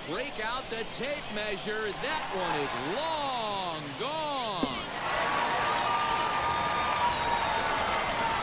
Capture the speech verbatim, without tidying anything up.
break out the tape measure. That one is long gone.